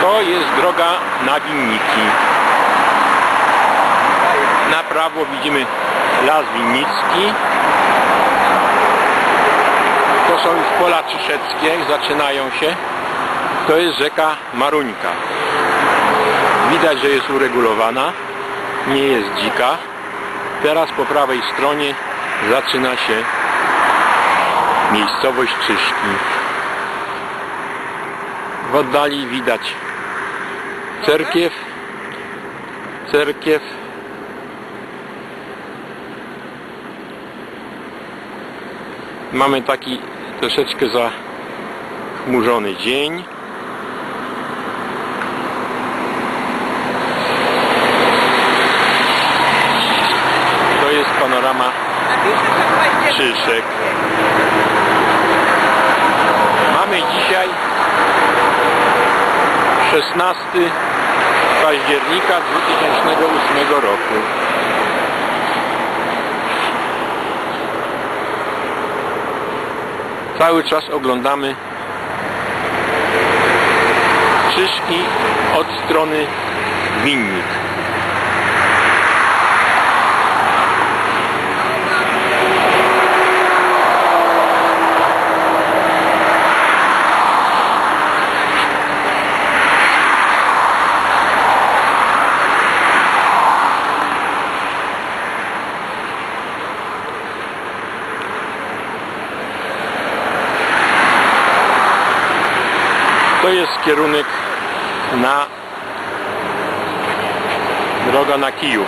To jest droga na Winniki. Na prawo widzimy Las Winnicki. To są już pola Czyszeckie, zaczynają się. To jest rzeka Maruńka. Widać, że jest uregulowana, nie jest dzika. Teraz po prawej stronie zaczyna się miejscowość Czyszki. W oddali widać cerkiew. Mamy taki troszeczkę zachmurzony dzień. To jest panorama Czyszek. Mamy dzisiaj 16 października 2008 roku. Cały czas oglądamy Czyszki od strony Winnik. To jest kierunek na droga na Kijów.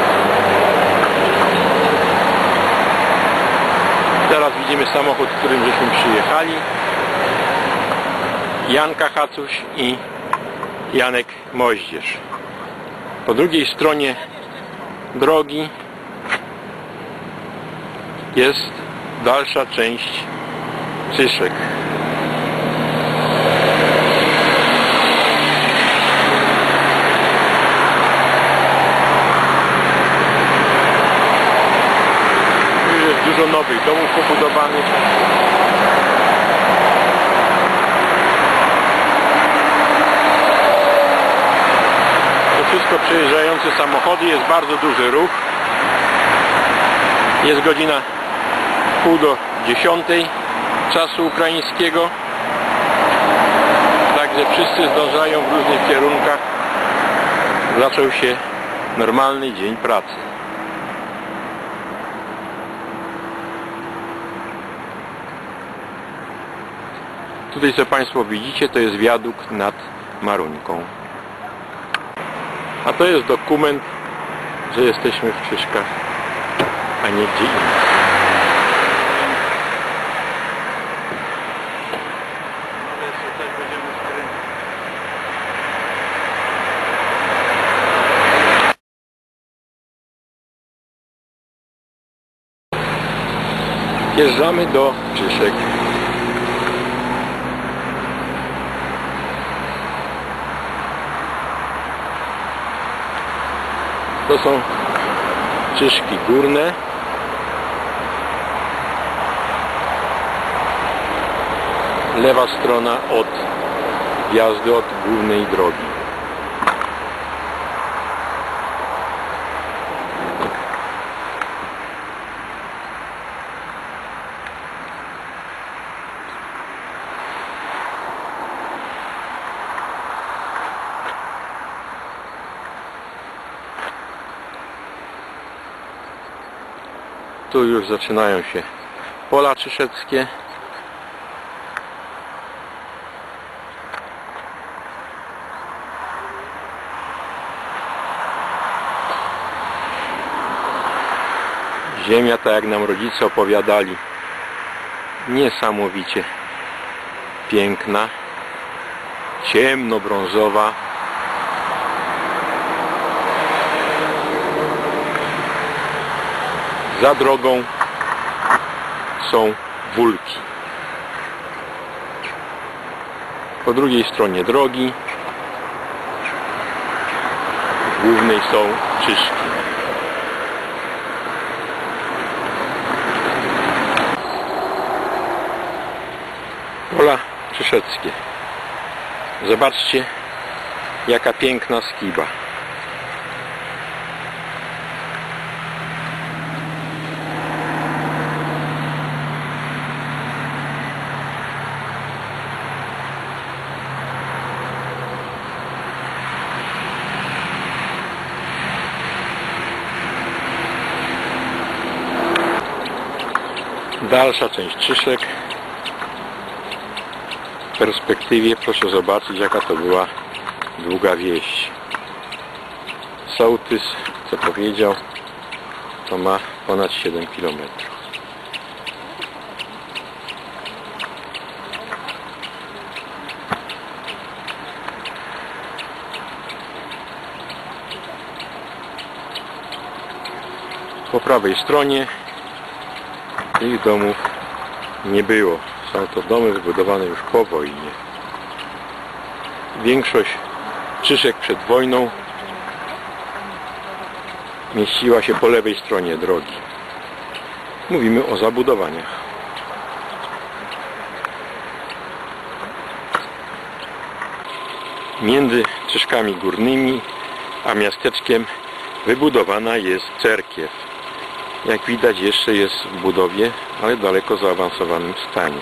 Teraz widzimy samochód, którym żeśmy przyjechali. Janka Hacuś i Janek Moździerz. Po drugiej stronie drogi jest dalsza część Czyszek. Dużo nowych domów pobudowanych. To wszystko przejeżdżające samochody, jest bardzo duży ruch. Jest godzina 9:30 czasu ukraińskiego. Także wszyscy zdążają w różnych kierunkach. Zaczął się normalny dzień pracy. Tutaj, co Państwo widzicie, to jest wiadukt nad Maruńką. A to jest dokument, że jesteśmy w Czyszkach, a nie gdzie indziej. Wjeżdżamy do Czyszek. To są Czyszki Górne. Lewa strona od wjazdu od głównej drogi. Tu już zaczynają się pola czyszeckie. Ziemia, tak jak nam rodzice opowiadali, niesamowicie piękna, ciemnobrązowa. Za drogą są wólki. Po drugiej stronie drogi głównej są Czyszki. Pola czyszeckie. Zobaczcie, Jaka piękna skiba. Dalsza część Czyszek. W perspektywie proszę zobaczyć, jaka to była długa wieś. Sołtys, co powiedział, to ma ponad 7 km. Po prawej stronie tych domów nie było. Są to domy wybudowane już po wojnie. Większość Czyszek przed wojną mieściła się po lewej stronie drogi. Mówimy o zabudowaniach. Między Czyszkami Górnymi a miasteczkiem wybudowana jest cerkiew. Jak widać, jeszcze jest w budowie, ale w daleko zaawansowanym stanie.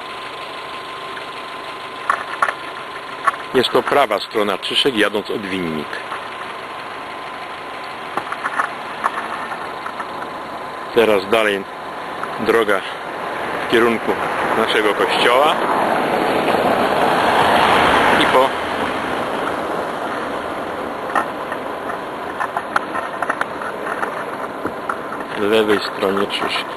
Jest to prawa strona Czyszek, jadąc od Winnik. Teraz dalej droga w kierunku naszego kościoła i po lewej stronie Czyszki.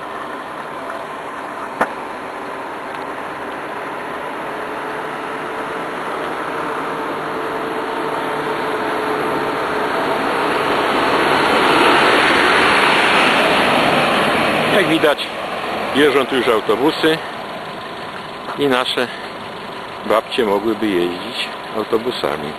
Jak widać, jeżdżą tu już autobusy i nasze babcie mogłyby jeździć autobusami.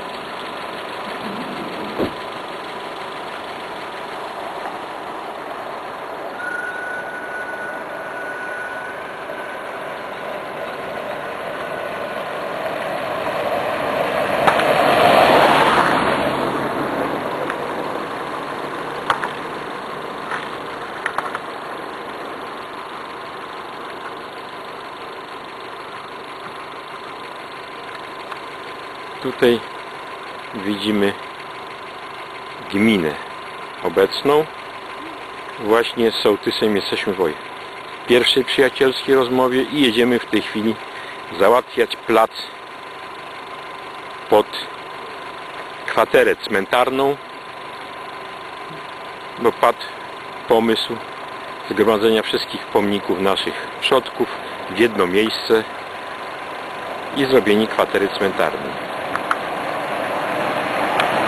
Tutaj widzimy gminę obecną. Właśnie z sołtysem jesteśmy w pierwszej przyjacielskiej rozmowie i jedziemy w tej chwili załatwiać plac pod kwaterę cmentarną, bo padł pomysł zgromadzenia wszystkich pomników naszych przodków w jedno miejsce i zrobienie kwatery cmentarnej.